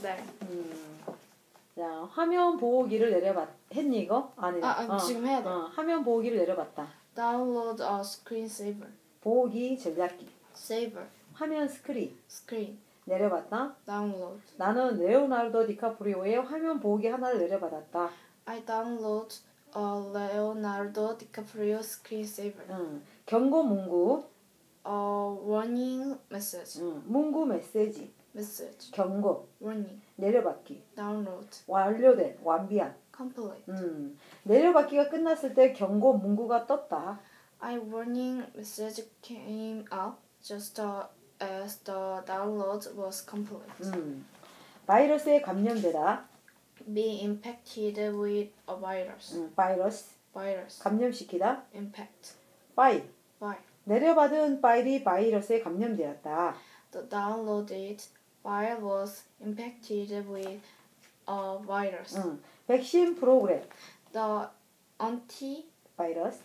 네. 자, 화면 보호기를 했니 이거? 아니라. 지금 해야 돼. 화면 보호기를 내려봤다. Download a screensaver. 보호기 전략기. Saver. 화면 스크린. Screen. 내려봤다. Download. 나는 레오나르도 디카프리오의 화면 보호기 하나를 내려받았다. I download a Leonardo DiCaprio screensaver. 경고 문구. Warning message. 문구 메시지. Message. 경고. Warning. 내려받기. Download. 완료된. 완비한. Complete. 내려받기가 끝났을 때 경고 문구가 떴다. A warning message came up just as the download was complete. 바이러스에 감염되다. Be impacted with a virus. 바이러스. 감염시키다. Impact. 파일. File. 내려받은 파일이 바이러스에 감염되었다. The downloaded file was impacted with a virus. 백신 프로그램. The anti-virus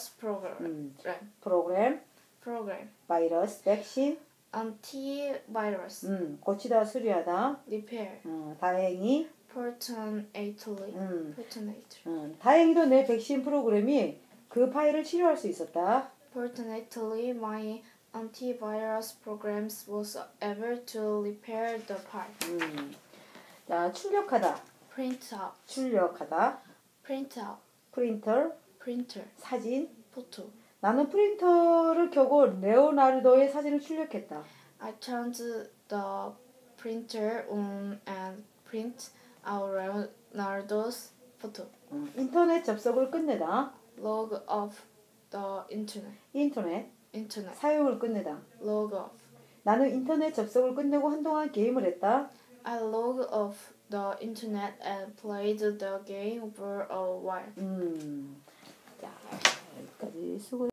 프로그램. 바이러스. 백신. anti-virus. 고치다 수리하다. repair. 다행히. fortunately. 다행히도 내 백신 프로그램이 그 파일을 치료할 수 있었다. Fortunately, my antivirus programs was able to repair the file. 자, 출력하다. Print out. 출력하다. Print out. 프린터. Printer. 사진. Photo. 나는 프린터를 켜고 레오나르도의 사진을 출력했다. I turned the printer on and print out Leonardo's photo. 인터넷 접속을 끝내다. Log off the internet. 인터넷. 사용을 끝내다. Log off. 나는 인터넷 접속을 끝내고 한동안 게임을 했다. I log off the internet and played the game for a while.